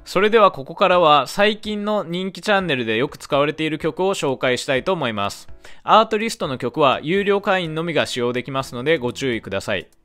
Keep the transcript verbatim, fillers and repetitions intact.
それではここからは最近の人気チャンネルでよく使われている曲を紹介したいと思います。アートリストの曲は有料会員のみが使用できますのでご注意ください。